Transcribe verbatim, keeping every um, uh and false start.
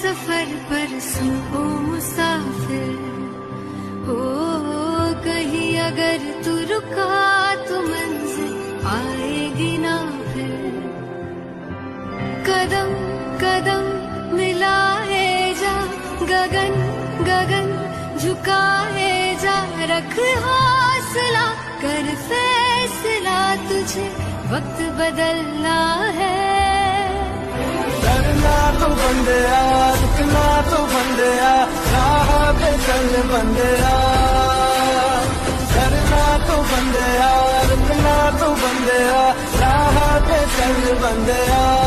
सफर पर सुन ओ मुसाफिर, हो कहीं अगर तू रुका तो मंजिल आएगी ना फिर। कदम कदम मिलाए जा, गगन गगन झुकाए जा, रख हौसला कर फैसला, तुझे वक्त बदलना है। डरना तो बंदिया, रुकना तो बंदिया, राह पे चल बंदिया। डरना तो बंदिया, रुकना तो बंदिया, राह पे चल बंदिया।